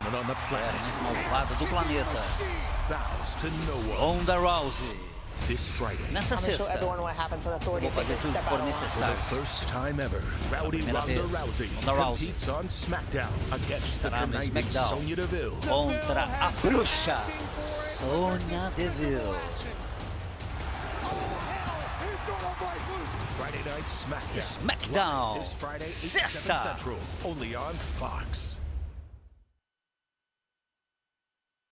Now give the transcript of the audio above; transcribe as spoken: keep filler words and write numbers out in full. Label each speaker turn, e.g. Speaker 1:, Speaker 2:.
Speaker 1: mulher mais malvada do planeta, Ronda Rousey. Nessa sexta, eu vou fazer tudo que for necessário. Pela primeira vez, Ronda Rousey estará no SmackDown contra a bruxa Sonya Deville. SmackDown, sexta.